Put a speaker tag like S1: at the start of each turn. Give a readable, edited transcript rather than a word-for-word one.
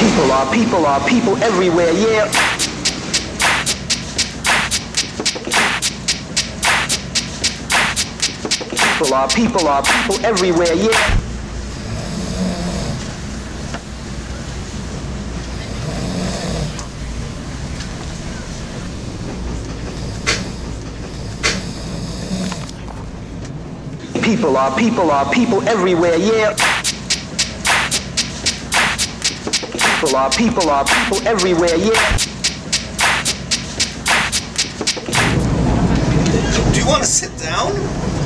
S1: People are people everywhere, yeah. People are people everywhere, yeah. People are people everywhere, yeah. People are people everywhere, yeah.
S2: Do you want to sit down?